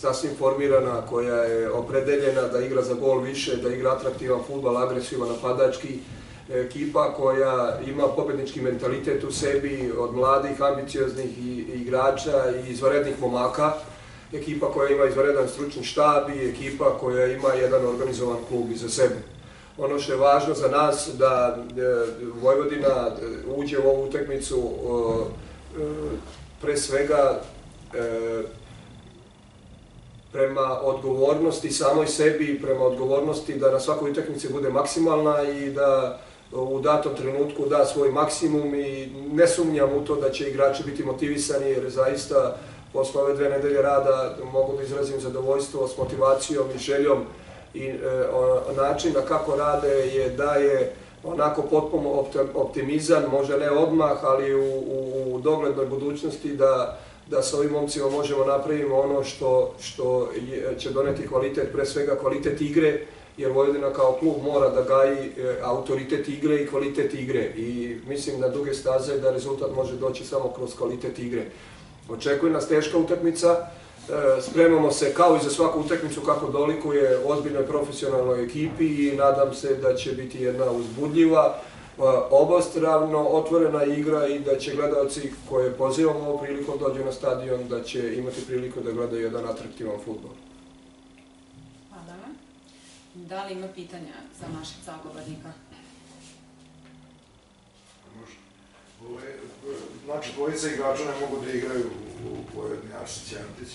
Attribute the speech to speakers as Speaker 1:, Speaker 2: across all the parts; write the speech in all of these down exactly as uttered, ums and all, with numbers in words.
Speaker 1: sasvim formirana, koja je opredeljena da igra za gol više, da igra atraktivan fudbal, agresivan, napadački. Ekipa koja ima pobednički mentalitet u sebi, od mladih, ambicioznih igrača i izvanrednih momaka. Ekipa koja ima izvanredan stručni štab i ekipa koja ima jedan organizovan klub iza sebe. Ono što je važno za nas da Vojvodina uđe u ovu utakmicu pre svega prema odgovornosti samoj sebi, prema odgovornosti da na svakoj utakmici bude maksimalna i da u datom trenutku da svoj maksimum i ne sumnjam u to da će igrači biti motivisani jer zaista posle ove dve nedelje rada mogu da izrazim zadovoljstvo s motivacijom i željom i načina kako rade je da je onako potpuno optimizam, možda ne odmah, ali u doglednoj budućnosti da da sa ovim momcima možemo napraviti ono što će doneti kvalitet, pre svega kvalitet igre, jer Vojvodina kao klub mora da gaji autoritet igre i kvalitet igre i mislim na duge staze da rezultat može doći samo kroz kvalitet igre. Očekuje nas teška utakmica, spremamo se kao i za svaku utakmicu kako dolikuje ozbiljnoj profesionalnoj ekipi i nadam se da će biti jedna uzbudljiva, obostravno otvorena igra i da će gledalci koje pozivamo ovom prilikom dođu na stadion da će imati priliku da gledaju jedan atraktivan fudbal.
Speaker 2: Hvala vam. Da li ima pitanja za našeg sagovornika?
Speaker 3: Znači, dvojica igrača ne mogu da igraju u Vojvodini, Arsić i Antić.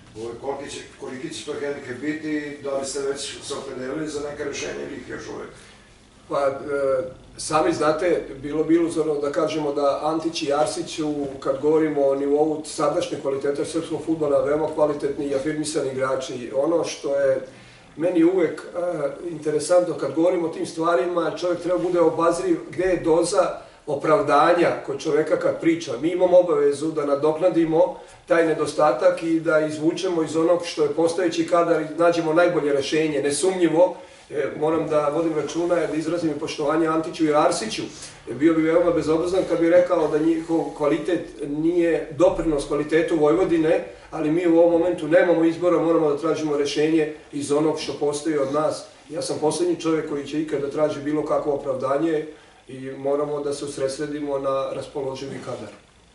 Speaker 3: Koliki će to hendikep biti, da li ste već se opredelili za neka rešenja ili ih još uvek?
Speaker 1: Pa, sami znate, bilo bi iluzorno da kažemo da Antić i Arsić, kad govorimo o nivou sadašnje kvalitete srpskog fudbala, veoma kvalitetni i afirmisani igrači. Ono što je meni uvek interesantno kad govorimo o tim stvarima, čovjek treba bude obazriv gde je doza opravdanja kod čoveka kad priča. Mi imamo obavezu da nadoknadimo taj nedostatak i da izvučemo iz onog što je postojeći kadar i nađemo najbolje rešenje. Nesumnjivo, moram da vodim računa da izrazim poštovanje Antiću i Arsiću. Bio bi veoma bezobrazan kad bi rekao da njihov kvalitet nije doprinos kvalitetu Vojvodine, ali mi u ovom momentu nemamo izbora, moramo da tražimo rešenje iz onog što postoji od nas. Ja sam poslednji čovjek koji će ikad da traži bilo kakvo opravdanje i moramo da se usredsredimo na raspoloživi kadar.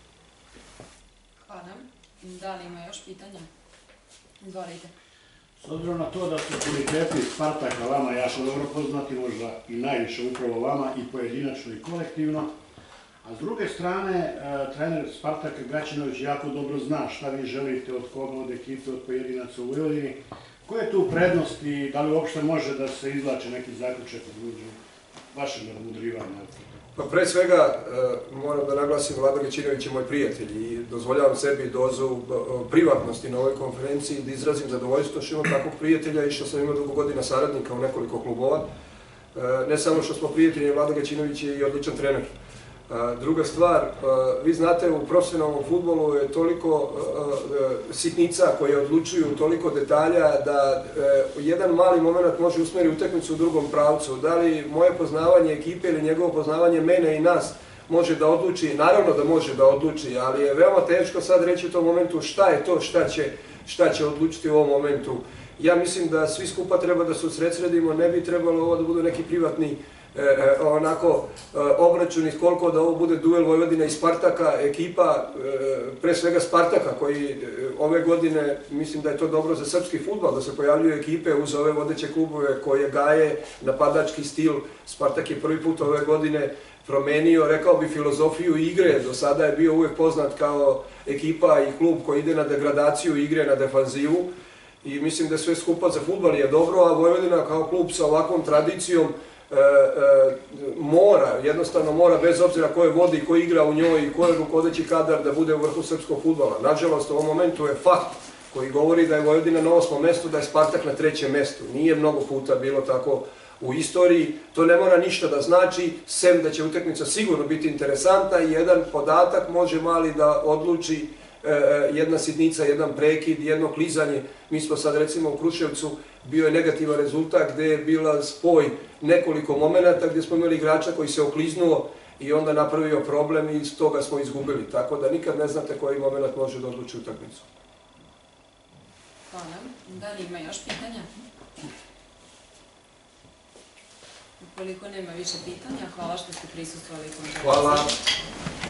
Speaker 2: Hvala. Da li ima još pitanja? Izvolite.
Speaker 4: S obzirom na to da su kvaliteti Spartaka vama jako dobro poznati, možda i najviše upravo vama i pojedinačno i kolektivno, a s druge strane, trener Spartaka Gaćinović jako dobro zna šta vi želite od koga, od ekipe, od pojedinaca u Vojvodini. Koje je tu prednost i da li uopšte može da se izvlače neki zaključak od vašeg nadmudrivanja?
Speaker 1: Pa pre svega moram da naglasim, Vlada Gaćinović je moj prijatelj i dozvoljavam sebi dozu privatnosti na ovoj konferenciji da izrazim zadovoljstvo što imam takvog prijatelja i što sam imao dugo godina saradnika u nekoliko klubova. Ne samo što smo prijatelji, Vlada Gaćinović je i odličan trener. Druga stvar, vi znate u profesionalnom fudbalu je toliko sitnica koje odlučuju, toliko detalja da jedan mali moment može usmeriti utakmicu u drugom pravcu. Da li moje poznavanje ekipe ili njegovo poznavanje mene i nas može da odluči, naravno da može da odluči, ali je veoma teško sad reći u tom momentu šta je to šta će odlučiti u ovom momentu. Ja mislim da svi skupa treba da se usredsredimo, ne bi trebalo ovo da budu neki privatni onako obračuni koliko da ovo bude duel Vojvodina i Spartaka, ekipa, pre svega Spartaka koji ove godine, mislim da je to dobro za srpski fudbal, da se pojavljuju ekipe uz ove vodeće klubove koje gaje napadački stil. Spartak je prvi put ove godine promenio, rekao bi, filozofiju igre. Do sada je bio uvek poznat kao ekipa i klub koji ide na degradaciju igre, na defanzivu i mislim da sve skupa za fudbal je dobro, a Vojvodina kao klub sa ovakvom tradicijom mora, jednostavno mora, bez obzira ko je vodi, ko igra u njoj i ko je rukovodeći kadar, da bude u vrhu srpskog fudbala. Nažalost, u ovom momentu je fakt koji govori da je Vojvodina na osmom mestu, da je Spartak na trećem mestu. Nije mnogo puta bilo tako u istoriji. To ne mora ništa da znači, sem da će utakmica sigurno biti interesantna i jedan podatak može mali da odluči, jedna sitnica, jedan prekid, jedno klizanje. Mi smo sad recimo u Kruševcu, bio je negativan rezultat gde je bila spoj nekoliko momenata gde smo imali igrača koji se okliznuo i onda napravio problem i iz toga smo izgubili. Tako da nikad ne znate koji moment može da odluči utakmicu.
Speaker 2: Hvala. Da li ima još pitanja? Ukoliko nema više pitanja, hvala što ste prisustvovali konferenciji.
Speaker 1: Hvala.